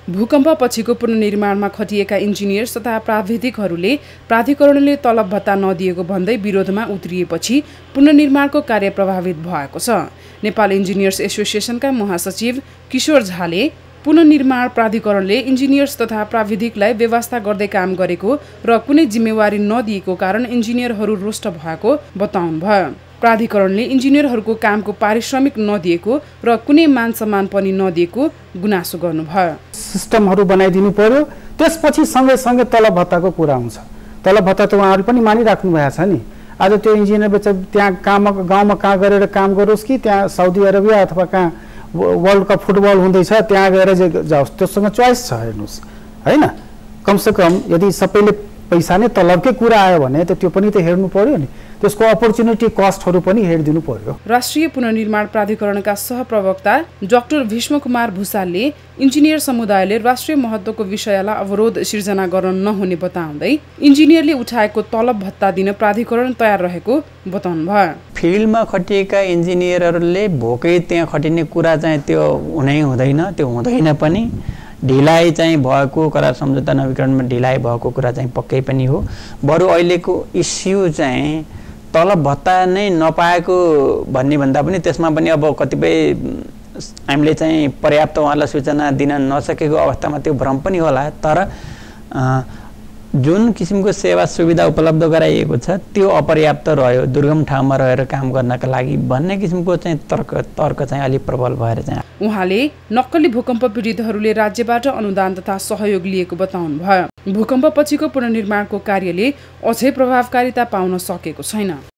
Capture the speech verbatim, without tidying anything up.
भूकम्प पछिको पुनर्निर्माणमा खटिएका इन्जिनियर्स तथा प्राविधिकहरूले प्राधिकरणले तलब भत्ता नदिएको भन्दै विरोधमा उत्रिएपछि पुनर्निर्माणको कार्य प्रभावित भएको छ। नेपाल इन्जिनियर्स एसोसिएसनका महासचिव किशोर झाले पुनर्निर्माण प्राधिकरणले इन्जिनियर्स तथा प्राविधिकलाई व्यवस्था गर्दै काम गरेको र कुनै जिम्मेवारी नदिएको कारण इन्जिनियरहरू रुष्ट भएको बताउनुभयो। प्राधिकरणले इन्जिनियरहरूको कामको पारिश्रमिक नदिएको र कुनै मान सम्मान पनि नदिएको गुनासो गर्नुभयो। सिस्टमहरू बनाइदिनु पर्यो, त्यसपछि सँगै सँगै तलब भत्ताको कुरा हुन्छ। तलब भत्ता त उहाँहरूले पनि मानिराख्नु भएको छ नि। आज त्यो इन्जिनियर बेच त्यहाँ काम गाउँमा कहाँ गरेर काम गरोस् कि त्यहाँ साउदी अरबिया अथवा कहाँ वर्ल्ड कप फुटबल हुँदैछ त्यहाँ गएर जाओस्, त्योसँग चोइस छ। हेर्नुहोस् होइन, कमसेकम यदि सबैले पैसा नै तलबकै कुरा आयो भने त त्यो पनि त हेर्नु पर्यो नि, त्यसको अपर्च्युनिटी कस्टहरू पनि हेरिदिनु पर्यो। राष्ट्रिय पुनर्निर्माण प्राधिकरणका सहप्रवक्ता डाक्टर भीष्म कुमार भुसालले इन्जिनियर समुदायले राष्ट्रिय महत्त्वको विषयलाई अवरोध सिर्जना गर्न नहुने बताउँदै इन्जिनियरले उठाएको तलब भत्ता दिन प्राधिकरण तयार रहेको बताउनुभयो। फिल्डमा खटिएका इन्जिनियरहरूले भोकै त्यहाँ खटिने कुरा चाहिँ त्यो हुनै हुँदैन, त्यो हुँदैन पनि। ढिलाइ चाहिँ भएको करार सम्झौता नवीकरणमा ढिलाइ भएको कुरा चाहिँ पक्कै पनि हो। बरु अहिलेको इस्यु चाहिँ तलब भत्ता नै नपाएको भन्ने भन्दा पनि त्यसमा पनि अब कतिपय हामीले चाहिँ पर्याप्त उहाँलाई सूचना दिन नसकेको अवस्थामा त्यो भ्रम पनि होला। तर जुन किसिमको सेवा सुविधा उपलब्ध गराइएको छ त्यो अपर्याप्त रह्यो, दुर्गम ठाउँमा रहेर काम गर्नका लागि भन्ने किसिमको चाहिँ तर्क तर्क चाहिँ अलिक प्रबल भएर चाहिँ उहाँले नक्कली भूकम्प पीडितहरूले राज्यबाट अनुदान तथा सहयोग लिएको बताउनुभयो। भूकम्प पछिको पुनर्निर्माणको कार्यले अझै प्रभावकारिता पाउन सकेको छैन।